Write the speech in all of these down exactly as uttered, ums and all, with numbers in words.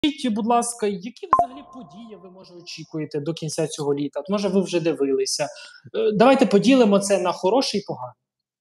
Скажіть, будь ласка, які взагалі події ви, може, очікуєте до кінця цього літа? От, може, ви вже дивилися. Е, давайте поділимо це на хороше і погане.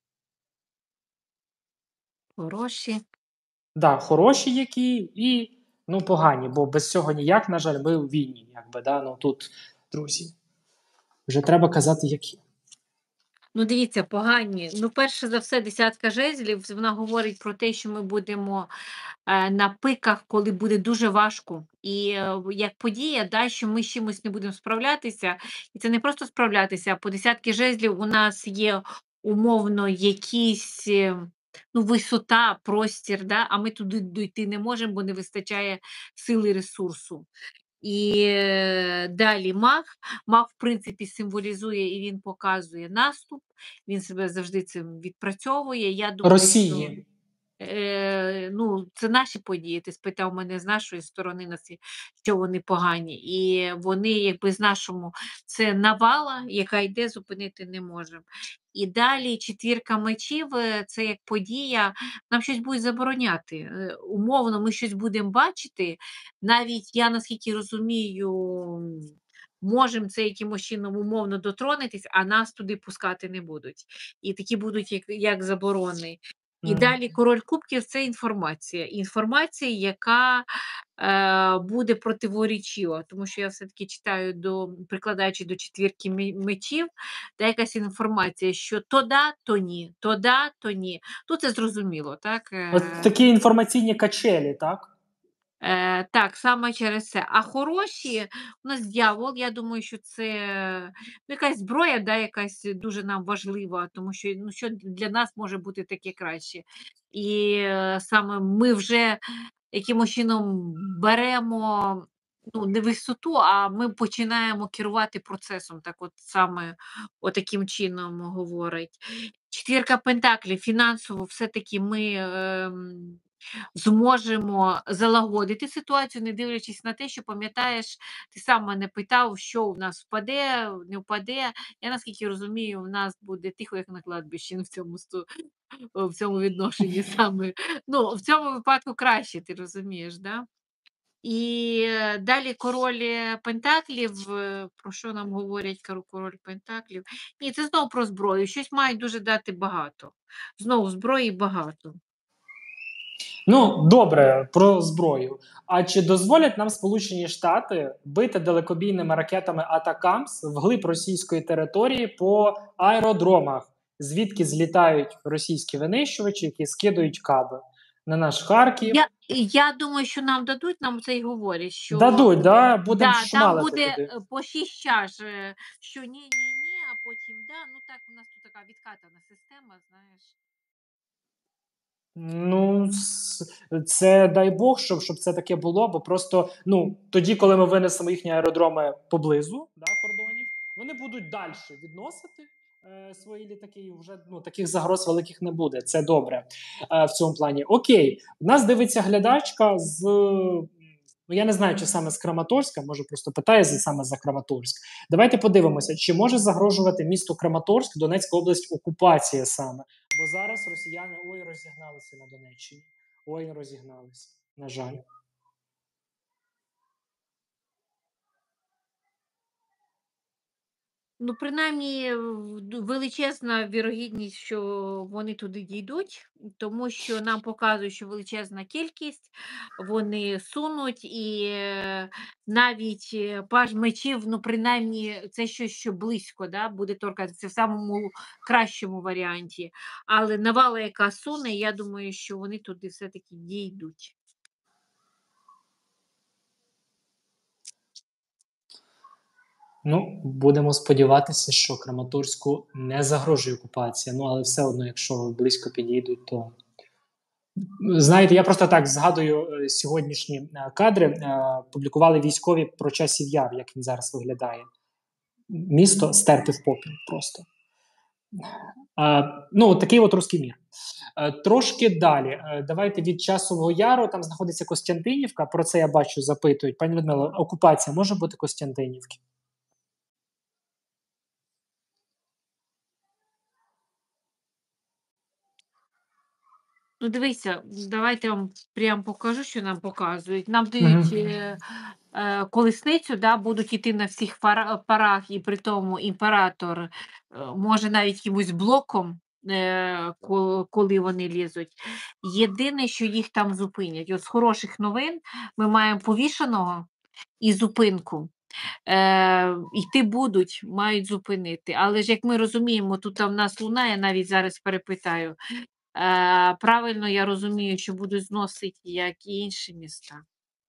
Хороші. Да, хороші які і, ну, погані, бо без цього ніяк, на жаль, ми у війні, якби, да, ну, тут, друзі, вже треба казати, які. Ну, дивіться, погані. Ну, перше за все, десятка жезлів, вона говорить про те, що ми будемо е, на пиках, коли буде дуже важко. І е, як подія, да, що ми з чимось не будемо справлятися. І це не просто справлятися, а по десятки жезлів у нас є умовно якісь. е, Ну, висота, простір, да? А ми туди дійти не можемо, бо не вистачає сили ресурсу. І е, далі маг. Маг, в принципі, символізує і він показує наступ, він себе завжди цим відпрацьовує. Я думаю, що Росії. е, ну, це наші події. Ти спитав мене з нашої сторони, нас- що вони погані. І вони, якби з нашому, це навала, яка йде, зупинити не можемо. І далі четвірка мечів е, це як подія, нам щось будуть забороняти. Е, Умовно, ми щось будемо бачити. Навіть я, наскільки розумію, можемо це якимось чином умовно дотронутись, а нас туди пускати не будуть. І такі будуть як, як заборони. І М. далі король кубків це інформація. Інформація, яка е, буде противоречива, тому що я все-таки читаю, до, прикладаючи до четвірки мі- мечів, та якась інформація, що то да, то ні, то да, то ні. Тут це зрозуміло, так? От Е, такі інформаційні качелі, так? Е, так, саме через це. А хороші, у нас дьявол, я думаю, що це ну, якась зброя, да, якась дуже нам важлива, тому що ну, що для нас може бути таке краще. І е, саме ми вже якимось чином беремо ну, не висоту, а ми починаємо керувати процесом. Так от саме отаким чином говорить. Четвірка пентаклів, фінансово все-таки ми. ем, Зможемо залагодити ситуацію, не дивлячись на те, що пам'ятаєш, ти сам мене питав, що в нас впаде, не впаде. Я наскільки розумію, в нас буде тихо, як на кладбищі в цьому сто- в цьому відношенні саме. Ну, в цьому випадку краще, ти розумієш, да? І е, далі король е, Пентаклів, е, про що нам говорять король король Пентаклів? Ні, це знову про зброю. Щось мають дуже дати багато. Знову зброї багато. Ну, добре, про зброю. А чи дозволять нам Сполучені Штати бити далекобійними ракетами Атакамс вглиб російської території по аеродромах, звідки злітають російські винищувачі, які скидують каби на наш Харків? Я я думаю, що нам дадуть, нам це й говорять, що Дадуть, да? Будемо да, там шмалити буде туди. е, по шість чаш, е, що ні, ні, ні, а потім да. Ну так у нас тут така відкатана система, знаєш. Ну, с- це дай Бог, щоб, щоб це таке було, бо просто ну тоді, коли ми винесемо їхні аеродроми поблизу да, кордонів, вони будуть далі відносити е, свої літаки, і вже ну таких загроз великих не буде. Це добре е, в цьому плані. Окей, в нас дивиться глядачка з. Ну, я не знаю, чи саме з Краматорська, може просто питає за- саме за Краматорськ. Давайте подивимося, чи може загрожувати місту Краматорськ, Донецька область, окупація саме. Бо зараз росіяни ой розігналися на Донеччині. Ой, розігналися. На жаль. Ну, принаймні, в- ду- величезна вірогідність, що вони туди дійдуть, тому що нам показують, що величезна кількість, вони сунуть, і е, навіть е, паж мечів, ну, принаймні, це щось, що близько, да, буде торкатися в самому кращому варіанті. Але навала, яка суне, я думаю, що вони туди все-таки дійдуть. Ну, будемо сподіватися, що Краматорську не загрожує окупація. Ну, але все одно, якщо близько підійдуть, то знаєте, я просто так згадую е, сьогоднішні е, кадри. Е, публікували військові про часів яр, як він зараз виглядає. Місто стерти в попіл просто. Е, ну, от такий от руський мір. Е, Трошки далі. Е, Давайте від Часового Яру. Там знаходиться Костянтинівка. Про це я бачу, запитують. Пані Людмила, окупація може бути Костянтинівки? Ну, дивися, давайте я вам прям покажу, що нам показують. Нам дають Мгм. е, е, колесницю, да, будуть іти на всіх пара- парах, і при тому імператор е, може навіть якимось блоком, е, ко- коли вони лізуть. Єдине, що їх там зупинять. От з хороших новин ми маємо повішеного і зупинку. Е, йти будуть, мають зупинити. Але ж як ми розуміємо, тут в нас луна, я навіть зараз перепитаю. Е, правильно я розумію, що будуть зносити, як і інші міста.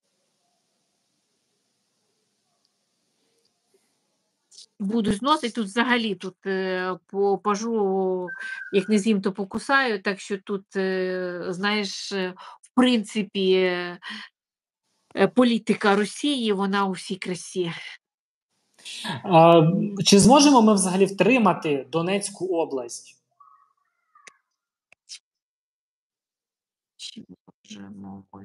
Будуть зносити тут взагалі тут е, по пажу, як не з'їм, то покусаю. Так що тут, е, знаєш, е, в принципі, е, е, політика Росії, вона у всій красі. А, чи зможемо ми взагалі втримати Донецьку область? Чи можемо ми?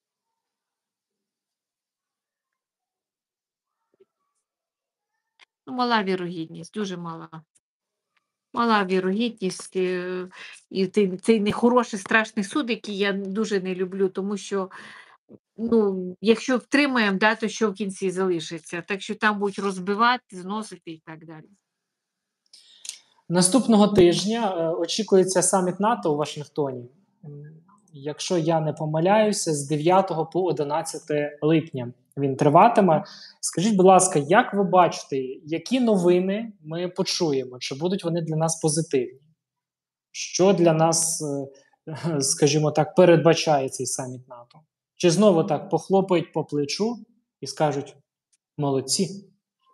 Ну, мала вірогідність, дуже мала. Мала вірогідність, е, і цей цей нехороший страшний суд, який я дуже не люблю, тому що, ну, якщо втримаємо, да, то що в кінці залишиться? Так що там будуть розбивати, зносити і так далі. Наступного тижня е, очікується саміт НАТО у Вашингтоні. М, Якщо я не помиляюся, з дев'ятого по одинадцяте липня він триватиме. Скажіть, будь ласка, як ви бачите, які новини ми почуємо? Чи будуть вони для нас позитивні? Що для нас, е, скажімо так, передбачає цей саміт НАТО? Чи знову так похлопають по плечу і скажуть молодці?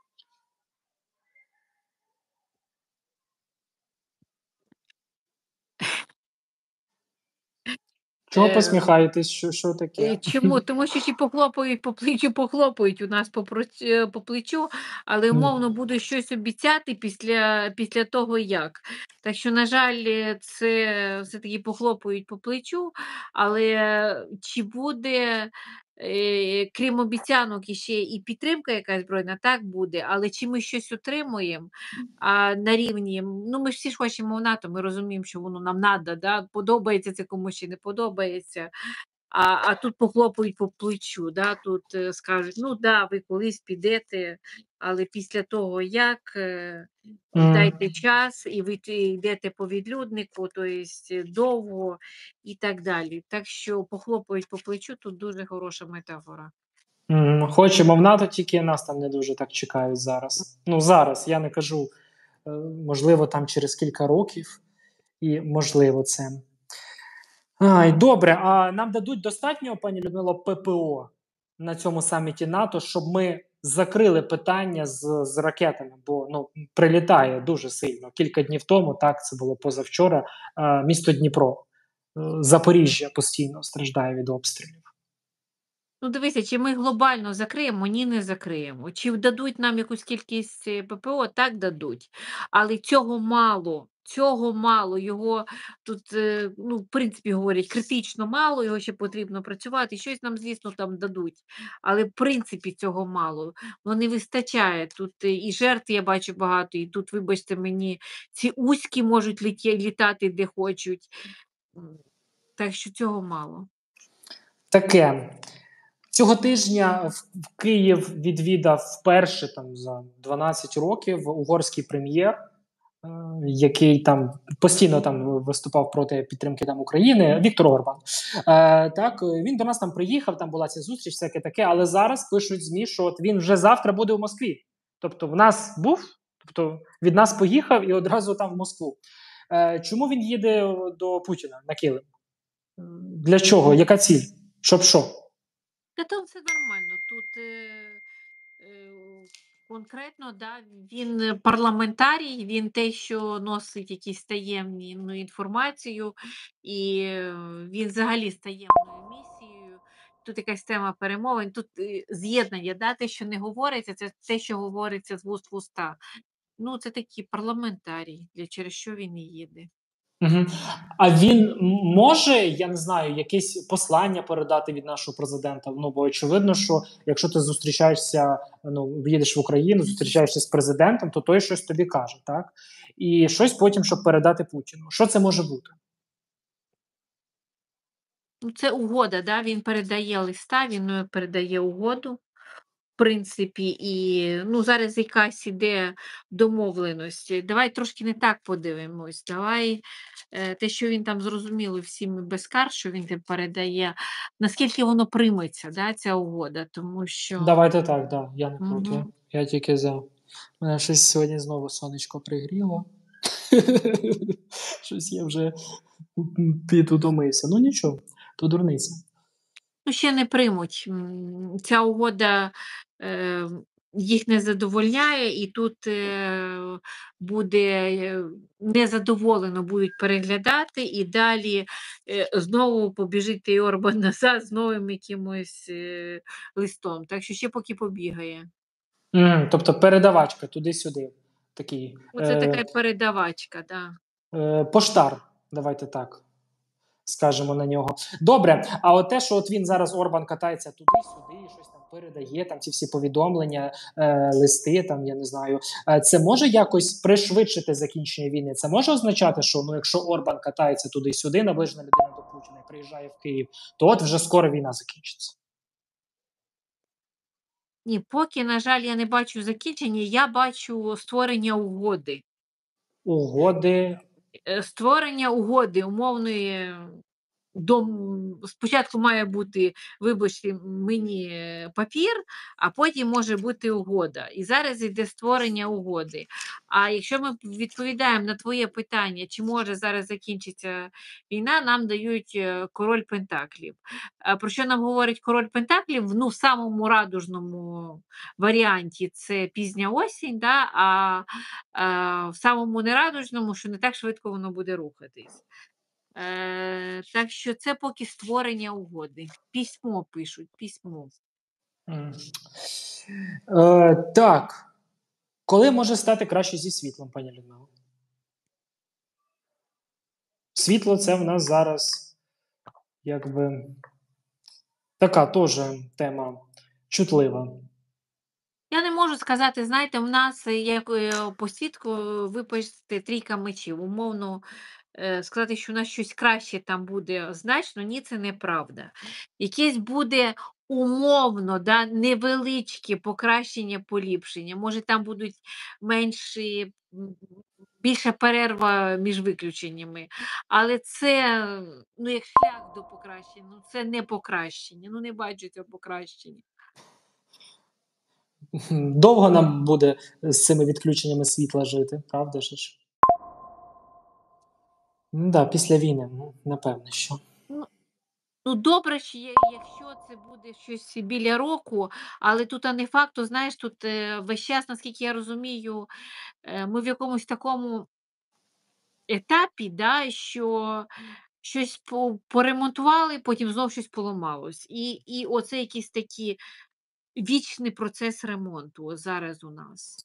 Чого Е посміхаєтесь? Що, що таке? Е, чому? Тому що чи похлопають по плечу, похлопають у нас по проць е, по плечу, але умовно будуть щось обіцяти після після того як. Так що, на жаль, е, це все-таки похлопають по плечу, але чи буде, е, крім обіцянок, іще і підтримка якась збройна, так буде, але чи ми щось отримуємо, а, на рівні, ну, ми ж всі ж хочемо в НАТО, ми розуміємо, що воно нам надо, да, подобається це комусь чи не подобається. А а тут похлопають по плечу, да, тут, е, скажуть: "Ну да, ви колись підете, але після того як, е, М. дайте час, і ви т йдете по відлюднику, то єсть довго", і так далі. Так що похлопають по плечу — тут дуже хороша метафора. М, Хочемо в НАТО, тільки нас там не дуже так чекають зараз. Ну, зараз я не кажу, е, можливо, там через кілька років, і можливо це. Ай, добре, а нам дадуть достатньо, пані Людмило, ППО на цьому саміті НАТО, щоб ми закрили питання з, з ракетами, бо ну прилітає дуже сильно. Кілька днів тому, так це було позавчора. е, Місто Дніпро, е, Запоріжжя постійно страждає від обстрілів. Ну, дивися, чи ми глобально закриємо? Ні, не закриємо. Чи дадуть нам якусь кількість е, ППО? Так, дадуть. Але цього мало. Цього мало. Його тут, е, ну, в принципі, говорять, критично мало, його ще потрібно працювати. Щось нам, звісно, там дадуть. Але в принципі цього мало. Ну, не вистачає. Тут е, і жертв я бачу багато, і тут, вибачте мені, ці уські можуть літі- літати де хочуть. М, Так що цього мало. Таке. Цього тижня в в Київ відвідав вперше там за дванадцять років угорський прем'єр, е, який там постійно там виступав проти підтримки там України, Віктор Орбан. Е, так, він до нас там приїхав, там була ця зустріч, всяке таке, але зараз пишуть ЗМІ, що от він вже завтра буде в Москві. Тобто в нас був, тобто від нас поїхав і одразу там в Москву. Е, чому він їде до Путіна на килим? Для чого? Яка ціль? Щоб що? Та там все нормально. Тут е, е, конкретно, да, він е, парламентарій, він те, що носить якісь таємні, ну, інформацію, і е, він взагалі з таємною місією. Тут якась тема перемовин, тут е, з'єднання, да, те, що не говориться, це те, що говориться з вуст в уста. Ну, це такий парламентарій, для через що він і їде. Мгм. А він м може, я не знаю, якесь послання передати від нашого президента? Ну, бо очевидно, що якщо ти зустрічаєшся, ну, їдеш в Україну, зустрічаєшся з президентом, то той щось тобі каже, так? І щось потім, щоб передати Путіну. Що це може бути? Ну, це угода, да? Він передає листа, він е, передає угоду, в принципі, і ну, зараз якась іде домовленість. Давай трошки не так подивимось. Давай е, те, що він там зрозуміло всім без кар, що він там передає, наскільки воно прийметься, да, ця угода, тому що. Давайте так, да, я не проти. Угу. Я тільки за. Мене щось сьогодні знову сонечко пригріло. Щось я вже підутомився. Ну нічого, то дурниця. Ну, ще не приймуть. М, Ця угода е, їх не задовольняє, і тут е, буде е, незадоволено будуть переглядати, і далі е, знову побіжить той Орбан назад з новим якимось е, листом. Так що ще поки побігає. Мгм, тобто передавачка туди-сюди. Такий. Оце Е, така передавачка, да. е, поштар, давайте так скажемо на нього. Добре, а от те, що от він зараз Орбан катається туди-сюди, щось там передає, там ці всі повідомлення, е, листи, там я не знаю, е, це може якось пришвидшити закінчення війни? Це може означати, що ну, якщо Орбан катається туди-сюди, наближена людина до Путіна і приїжджає в Київ, то от вже скоро війна закінчиться. Ні, поки, на жаль, я не бачу закінчення, я бачу створення угоди. Угоди. Е, Створення угоди умовної дом спочатку має бути, вибачте мені, папір, а потім може бути угода. І зараз йде створення угоди. А якщо ми відповідаємо на твоє питання, чи може зараз закінчиться війна, нам дають е, король Пентаклів. А про що нам говорить король Пентаклів? Ну, в самому радужному варіанті це пізня осінь, да? а, а в самому нерадужному, що не так швидко воно буде рухатись. Е, Так що це поки створення угоди. Письмо пишуть, письмо. М. Е, так. Коли може стати краще зі світлом, пані Людмила? Світло це в нас зараз, якби, така теж тема чутлива. Я не можу сказати, знаєте, в нас е, як е, по свідку випасти трійка мечів. Умовно е, сказати, що у нас щось краще там буде значно, ні, це неправда. Якесь буде умовно, да, невеличке покращення, поліпшення. Може, там будуть менші, м, більша перерва між виключеннями. Але це, ну, як шлях до покращення, ну це не покращення. Ну, не бачу цього покращення. Довго нам буде з цими відключеннями світла жити, правда ж? Ну да, після війни, ну, напевно, що. Ну, ну добре, що є, якщо це буде щось біля року, але тут а не факт, то знаєш, тут е, весь час, наскільки я розумію, е, ми в якомусь такому етапі, да, що щось по- поремонтували, потім знов щось поламалось. І, і оце якийсь такий вічний процес ремонту зараз у нас.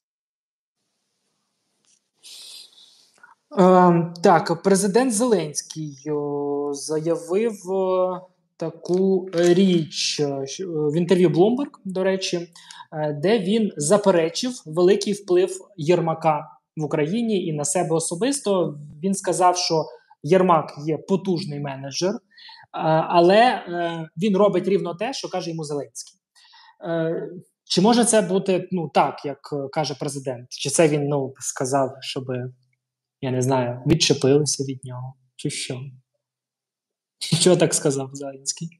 Е, так, президент Зеленський о, заявив о, таку річ е, що- в інтерв'ю Bloomberg, до речі, е, де він заперечив великий вплив Єрмака в Україні і на себе особисто. Він сказав, що Єрмак є потужний менеджер, е, але е, він робить рівно те, що каже йому Зеленський. Е, Чи може це бути ну так, як е, каже президент? Чи це він ну сказав, щоби. Я не знаю, відчепилися від нього, чи що? Що так сказав Зеленський?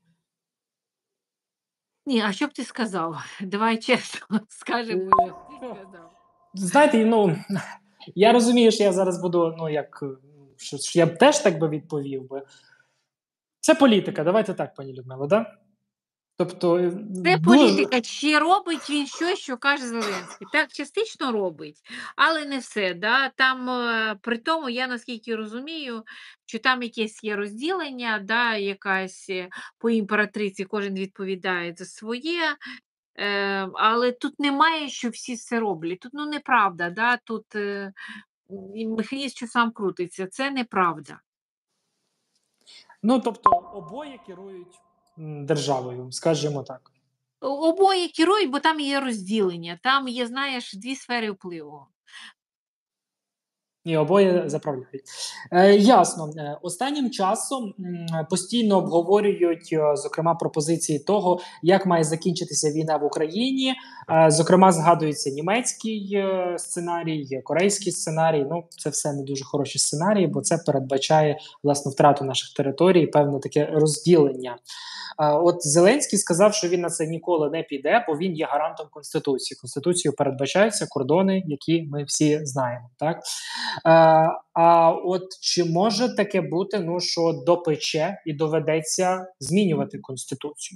Ні, а що б ти сказав? Давай чесно скажемо, Е, що б ти сказав. Знаєте, ну, я розумію, що я зараз буду, ну, як, що, що я б теж так би відповів би. Це політика, давайте так, пані Людмила, да? Тобто, е, Це дуже. політика. Чи робить він щось, що каже Зеленський? Так, частично робить, але не все. Да? Там, е, при тому, я наскільки розумію, що там якесь є розділення, да, якась е, по імператриці кожен відповідає за своє. Е, але тут немає, що всі це роблять. Тут ну неправда, да? Тут е, і механізм, що сам крутиться, це неправда. Ну, тобто, обоє керують м, державою, скажімо так. Обоє керують, бо там є розділення, там є, знаєш, дві сфери впливу. І обоє заправляють. Е, ясно. Е, Останнім часом м, постійно обговорюють, е, зокрема, пропозиції того, як має закінчитися війна в Україні. Е, зокрема, згадується німецький е, сценарій, корейський сценарій. Ну, це все не дуже хороші сценарії, бо це передбачає власну втрату наших територій, певне таке розділення. А от Зеленський сказав, що він на це ніколи не піде, бо він є гарантом Конституції. Конституцією передбачаються кордони, які ми всі знаємо. Так? А, а от чи може таке бути, ну що допече і доведеться змінювати Конституцію?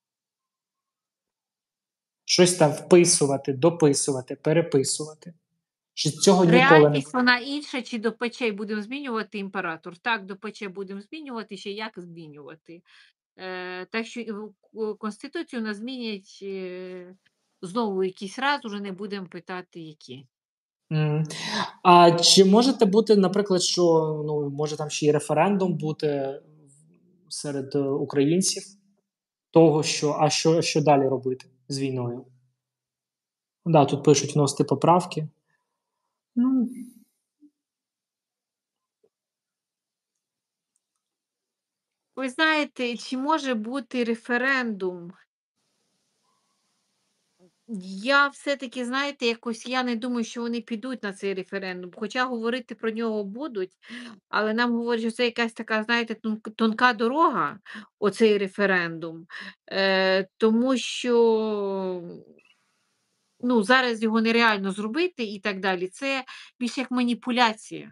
Щось там вписувати, дописувати, переписувати. Чи цього ніколи не Реальність вона інша, чи до печей будемо змінювати імператор? Так, до печей будемо змінювати, ще як змінювати. Е, так що і в- к- Конституцію нас змінять е, знову якийсь раз, уже не будемо питати, які. М. А чи можете бути, наприклад, що ну може там ще й референдум бути серед е, українців, того, що а що, що далі робити з війною? Да, тут пишуть вносити поправки. Ну, Ви знаєте, чи може бути референдум? Я все-таки, знаєте, якось я не думаю, що вони підуть на цей референдум. Хоча говорити про нього будуть, але нам говорять, що це якась така, знаєте, тонк- тонка дорога, оцей референдум. Е, тому що ну, зараз його нереально зробити і так далі. Це більше як маніпуляція.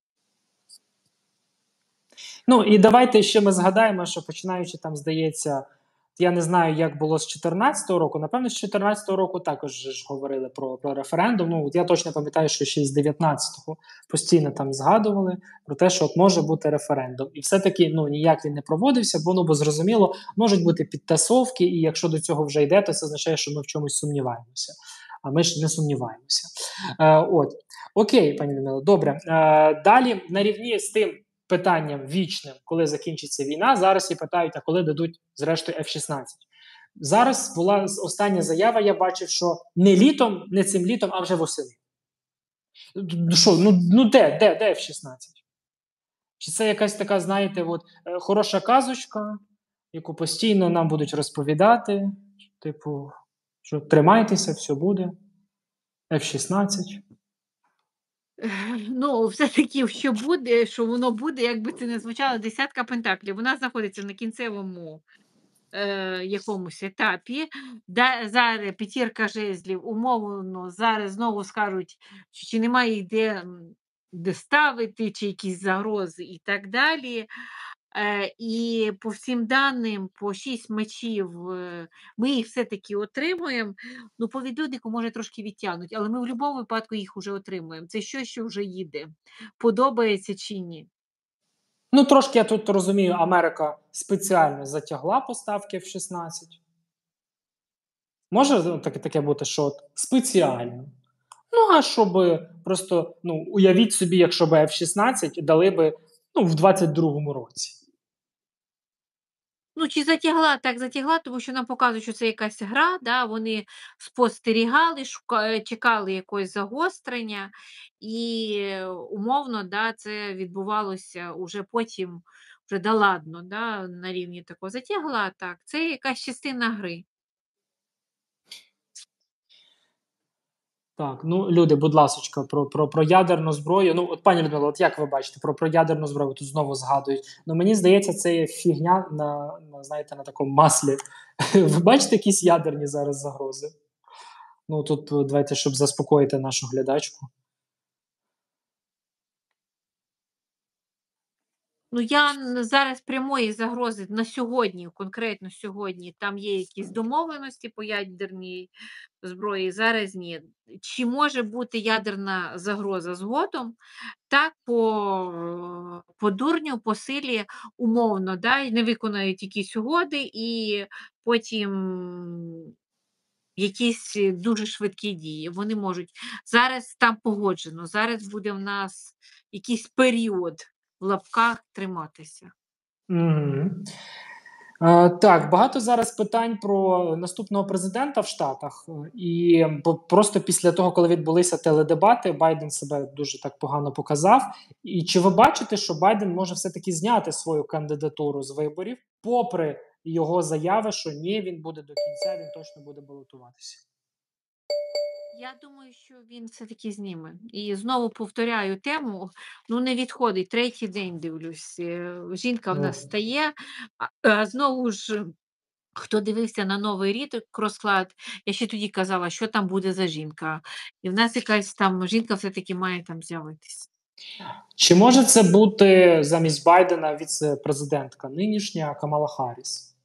ну і давайте ще ми згадаємо, що починаючи там, здається, я не знаю, як було з чотирнадцятого року. Напевно, з чотирнадцятого року також ж говорили про, про референдум. Ну, от я точно пам'ятаю, що ще з дев'ятнадцятого постійно там згадували про те, що от може бути референдум. І все-таки ну ніяк він не проводився, бо ну бо зрозуміло, можуть бути підтасовки, і якщо до цього вже йде, то це означає, що ми в чомусь сумніваємося. А ми ж не сумніваємося. Е, от окей, пані Людмило, добре. Е, далі на рівні з тим питанням вічним, коли закінчиться війна, зараз і питають, а коли дадуть зрештою еф шістнадцять. Зараз була остання заява, я бачив, що не літом, не цим літом, а вже восени. Ну що, ну, ну де, де, де еф шістнадцять? Чи це якась така, знаєте, от, е, хороша казочка, яку постійно нам будуть розповідати, типу, що тримайтеся, все буде, еф шістнадцять. Ну, все-таки, що буде, що воно буде, як би це не звучало, десятка пентаклів. Вона знаходиться на кінцевому е, якомусь етапі. Да, зараз п'ятірка жезлів, умовно, зараз знову скажуть, що чи немає де, м, де ставити, чи якісь загрози і так далі. Е, і по всім даним, по шість мечів, е, ми їх все-таки отримуємо. Ну, по відлюднику може трошки відтягнуть, але ми в будь-якому випадку їх вже отримуємо. Це щось, що вже їде. Подобається чи ні? Ну, трошки я тут розумію, Америка спеціально затягла поставки еф шістнадцять. Може ну, таке, таке бути, що от спеціально. Ну, а щоб просто, ну, уявіть собі, якщо б еф шістнадцять дали би ну, в двадцять другому році. Ну, чи затягла, так затягла, тому що нам показують, що це якась гра, да, вони спостерігали, шука, чекали якогось загострення, і е, умовно, да, це відбувалося уже потім, вже да ладно, да, на рівні такого затягла, так, це якась частина гри. Так, ну люди, будь ласочка, про, про, про ядерну зброю. Ну, от пані Людмила, от як ви бачите, про, про ядерну зброю тут знову згадують. Ну мені здається, це є фігня на, на знаєте, на такому маслі. Ви бачите якісь ядерні зараз загрози? Ну тут давайте, щоб заспокоїти нашу глядачку. Ну, я н зараз прямої загрози на сьогодні, конкретно сьогодні, там є якісь домовленості по ядерній зброї, зараз ні. Чи може бути ядерна загроза згодом? Так, по по дурню, по силі, умовно, да, і не виконають якісь угоди, і потім якісь дуже швидкі дії. Вони можуть. Зараз там погоджено, зараз буде в нас якийсь період в лапках триматися. Угу. Е, так, багато зараз питань про наступного президента в Штатах. Е, І бо просто після того, коли відбулися теледебати, Байден себе дуже так погано показав. І чи ви бачите, що Байден може все-таки зняти свою кандидатуру з виборів, попри його заяви, що ні, він буде до кінця, він точно буде балотуватися? Я думаю, що він все-таки зніме. І знову повторяю тему, ну не відходить. Третій день дивлюсь. е, Жінка в нас Ну, стає, а, а знову ж. Хто дивився на новий рік розклад, я ще тоді казала, що там буде за жінка. І в нас якась там жінка все-таки має там з'явитись. чи може це бути замість Байдена віце-президентка нинішня Камала Харріс?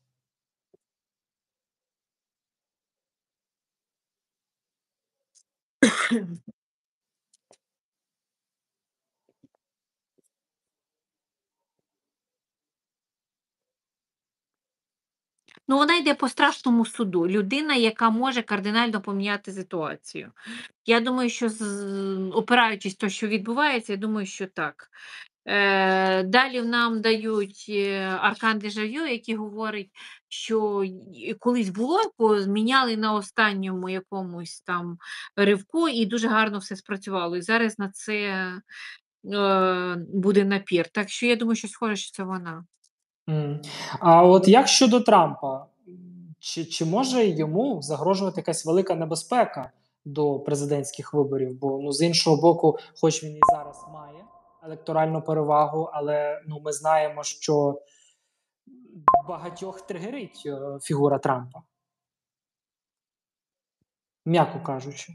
Ну, вона йде по страшному суду. Людина, яка може кардинально поміняти ситуацію. Я думаю, що з опираючись то, що відбувається, я думаю, що так. Е, Далі нам дають е, аркан дежавю, який говорить, що й- колись було, ко- зміняли на останньому якомусь там ривку, і дуже гарно все спрацювало. І зараз на це е, буде напір. Так що я думаю, що схоже, що це вона. М. А от як щодо Трампа? М, Чи, чи може йому загрожувати якась велика небезпека до президентських виборів? Бо ну з іншого боку, хоч він і зараз має електоральну перевагу, але ну ми знаємо, що багатьох тригерить е, фігура Трампа, м'яко кажучи.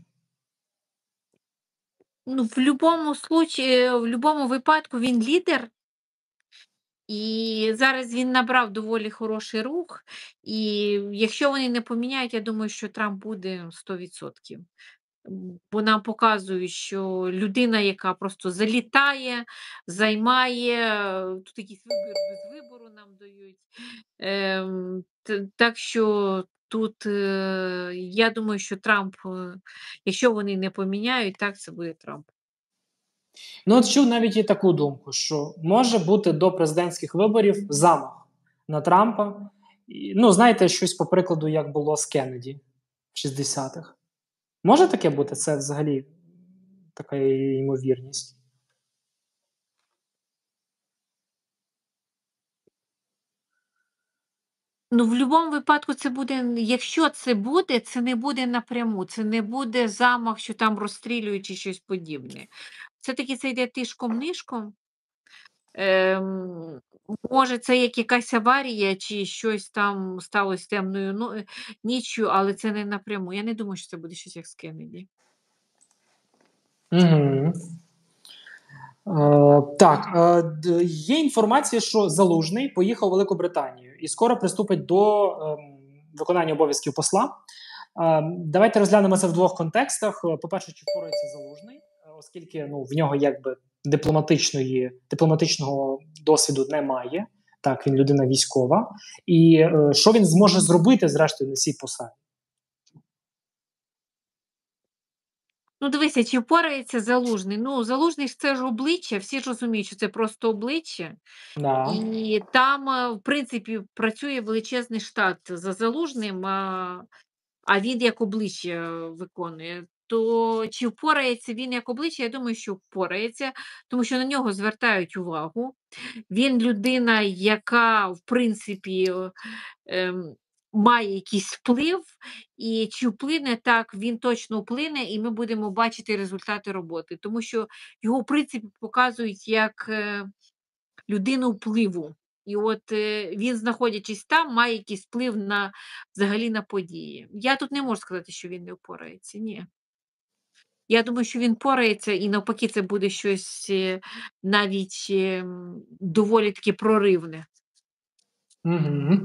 Ну, в будь-якому случаї, в будь-якому випадку він лідер. І зараз він набрав доволі хороший рух, і якщо вони не поміняють, я думаю, що Трамп буде сто відсотків. М, Бо нам показують, що людина, яка просто залітає, займає, е, тут якийсь вибір без вибору нам дають. Ем, т- так що тут е, я думаю, що Трамп, е, якщо вони не поміняють, так це буде Трамп. Ну от чув навіть і таку думку, що може бути до президентських виборів замах на Трампа. І, ну, знаєте, щось по прикладу, як було з Кеннеді в шістдесятих. Може таке бути? Це взагалі така ймовірність. Ну, в будь-якому випадку це буде, н якщо це буде, це не буде напряму, це не буде замах, що там розстрілюють чи щось подібне. Все-таки це йде тишком-нишком. Ем, Може, це як якась аварія чи щось там сталося темною но е, ніччю, але це не напряму. Я не думаю, що це буде щось як з Кеннеді. Угу. Е, так, е, д- є інформація, що Залужний поїхав у Велику Британію і скоро приступить до ем, виконання обов'язків посла. Е, давайте розглянемо це в двох контекстах. Е, По-перше, чи впорається Залужний, е, оскільки ну, в нього якби дипломатичної, дипломатичного досвіду немає. Так, він людина військова. І е, що він зможе зробити, зрештою, на цій посаді? Ну, дивися, чи впорається Залужний? Ну, Залужний ж це ж обличчя, всі ж розуміють, що це просто обличчя. Да. І там, е, в принципі, працює величезний штат за Залужним, а, а він як обличчя виконує. То чи впорається він як обличчя? Я думаю, що впорається, тому що на нього звертають увагу. Він людина, яка, в принципі, е, ем, має якийсь вплив, і чи вплине так, він точно вплине, і ми будемо бачити результати роботи, тому що його, в принципі, показують як е, людину впливу. І от е, він, знаходячись там, має якийсь вплив на взагалі на події. Я тут не можу сказати, що він не впорається. Ні. Я думаю, що він впорається, і навпаки, це буде щось е, навіть ем, доволі таки проривне. Угу.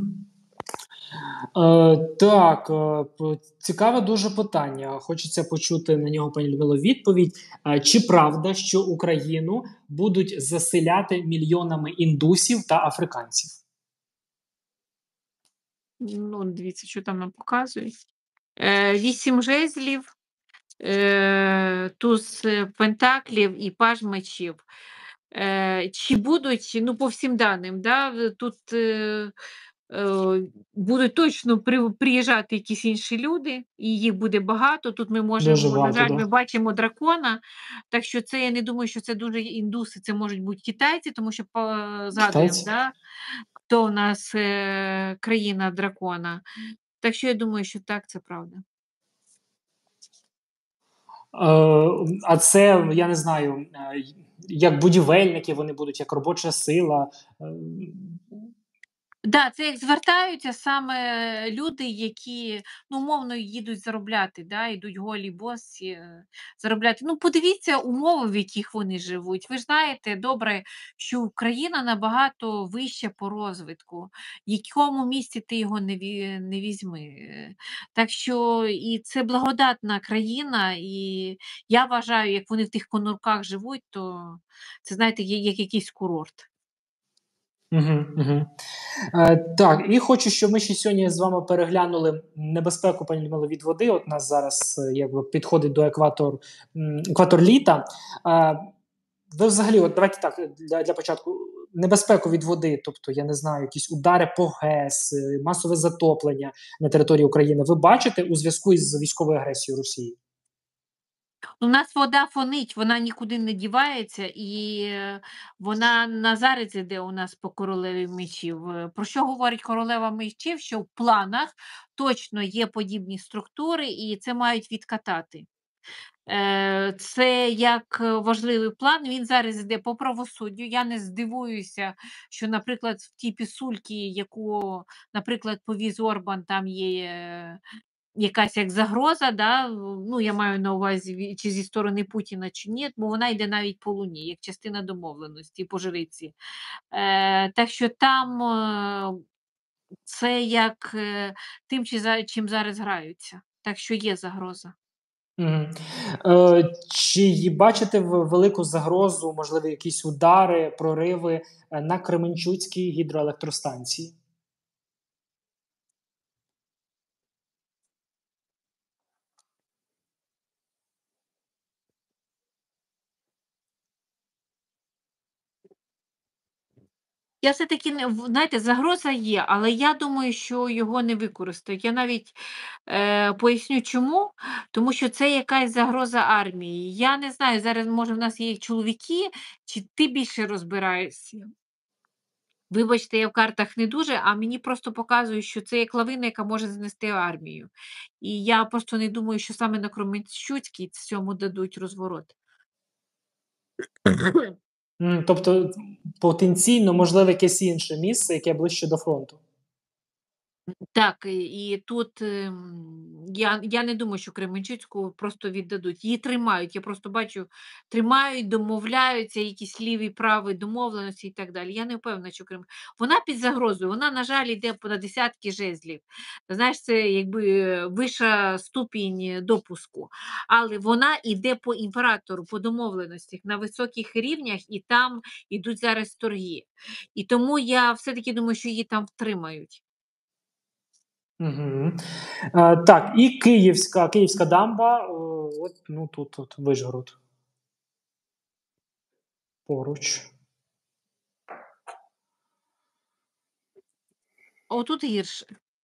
Е, так, е, п- цікаве дуже питання. Хочеться почути на нього, пані Людмило, відповідь. Е, чи правда, що Україну будуть заселяти мільйонами індусів та африканців? Ну, дивіться, що там нам показують. Е, Вісім жезлів, е, туз е, пентаклів і паж мечів. Е, Чи будуть, ну, по всім даним, да, в- тут е, е, будуть точно при приїжджати якісь інші люди, і їх буде багато. Тут ми Дуже можемо, на багато, жаль, да. ми бачимо дракона, так що це я не думаю, що це дуже індуси, це можуть бути китайці, тому що по згадуємо, Китайці? да, хто у нас, е, країна дракона. Так що я думаю, що так, це правда. Е, а це, я не знаю, е, як будівельники вони будуть, як робоча сила. Е, Да, це як звертаються саме люди, які, ну, умовно, їдуть заробляти, да, йдуть голі босі, е, заробляти. Ну, подивіться умови, в яких вони живуть. Ви ж знаєте добре, що Україна набагато вища по розвитку. В якому місті ти його не ві не візьми. Е, Так що і це благодатна країна, і я вважаю, як вони в тих конурках живуть, то це, знаєте, є як якийсь курорт. Мгм, мгм. Е, так, і хочу, щоб ми ще сьогодні з вами переглянули небезпеку, пані Людмило, від води. От нас зараз е, якби підходить до екватор, м, екватор літа. Е, ви взагалі, от давайте так, для, для початку, небезпеку від води, тобто, я не знаю, якісь удари по ГЕС, е, масове затоплення на території України. Ви бачите у зв'язку із військовою агресією Росії? У нас вода фонить, вона нікуди не дівається, і е, вона на зараз іде у нас по королеві мечів. Е, Про що говорить королева мечів? Що в планах точно є подібні структури, і це мають відкатати. Е, Це як е, важливий план. Він зараз йде по правосуддю. Я не здивуюся, що, наприклад, в тій пісульці, яку, наприклад, повіз Орбан, там є е, якась як загроза, да, ну, я маю на увазі, ві чи зі сторони Путіна, чи ні, бо вона йде навіть по Луні, як частина домовленості по жриці. Е, так що там, е, це як, е, тим, чи за чим зараз граються. Так що є загроза. Мгм. Е, чи ї- бачите ви велику загрозу, можливо, якісь удари, прориви е, на Кременчуцькій гідроелектростанції? Я все-таки не в знаєте, загроза є, але я думаю, що його не використають. Я навіть, е, поясню чому. Тому що це якась загроза армії. Я не знаю, зараз, може, в нас є чоловіки, чи ти більше розбираєшся. Вибачте, я в картах не дуже, а мені просто показують, що це як лавина, яка може знести армію. І я просто не думаю, що саме на Кременчуцькій цьому дадуть розворот. М, тобто потенційно можливе якесь інше місце, яке ближче до фронту. Так, і і тут, ем, я я не думаю, що Кременчуцьку просто віддадуть. Її тримають. Я просто бачу, тримають, домовляються, якісь ліві, праві домовленості і так далі. Я не впевнена, що Крем вона під загрозою, вона, на жаль, йде по на десятки жезлів. Знаєш, це якби е, вища ступінь допуску. Але вона йде по імператору, по домовленостях на високих рівнях, і там ідуть зараз торги. І тому я все-таки думаю, що її там втримають. Мгм. Е, так, і Київська, Київська дамба, е, от, ну тут, от, Вишгород поруч. Отут гірше.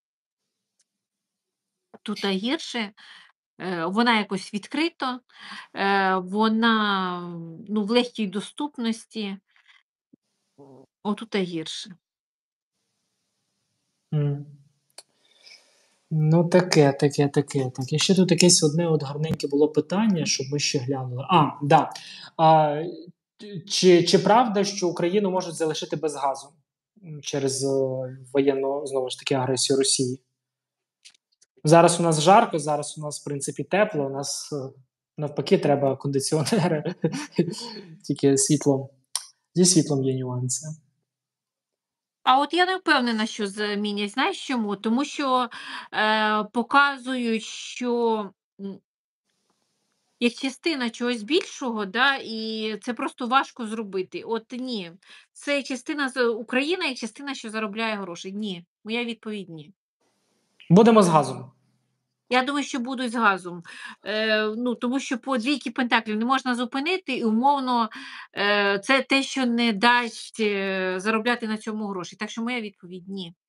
Тут гірше, е, вона якось відкрито, е, вона, ну, в легкій доступності. Отут гірше. М. Ну, таке, таке, таке. Так, і ще тут якесь одне от гарненьке було питання, щоб ми ще глянули. А, да. А, чи, чи правда, що Україну можуть залишити без газу м, через е, воєнну, знову ж таки, агресію Росії? Зараз у нас жарко, зараз у нас, в принципі, тепло, у нас е, навпаки треба кондиціонери, тільки світлом. Зі світлом є нюанси. А от я не впевнена, що замінять. Знаєш чому? Тому що, е, показують, що, м, як частина чогось більшого, да, і це просто важко зробити. От ні. Це частина з Україна як частина, що заробляє гроші. Ні. Моя відповідь ні. Будемо з газом. Я думаю, що будуть з газом. Е, ну, тому що по двійки пентаклів не можна зупинити, і умовно, е, це те, що не дасть е, заробляти на цьому гроші. Так що моя відповідь ні.